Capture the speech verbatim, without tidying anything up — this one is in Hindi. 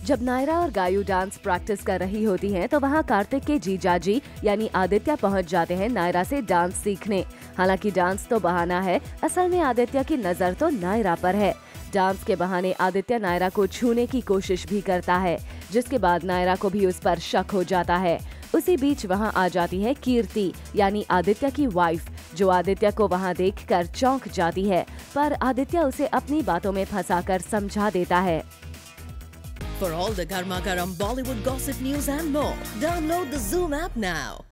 जब नायरा और गायू डांस प्रैक्टिस कर रही होती हैं, तो वहां कार्तिक के जीजाजी यानी आदित्य पहुंच जाते हैं नायरा से डांस सीखने। हालांकि डांस तो बहाना है, असल में आदित्य की नजर तो नायरा पर है। डांस के बहाने आदित्य नायरा को छूने की कोशिश भी करता है, जिसके बाद नायरा को भी उस पर शक हो जाता है। उसी बीच वहां आ जाती है कीर्ति यानी आदित्य की वाइफ, जो आदित्य को वहां देखकर चौंक जाती है, पर आदित्य उसे अपनी बातों में फंसाकर समझा देता है। For all the Garma Garam Bollywood gossip news and more, download the Zoom app now.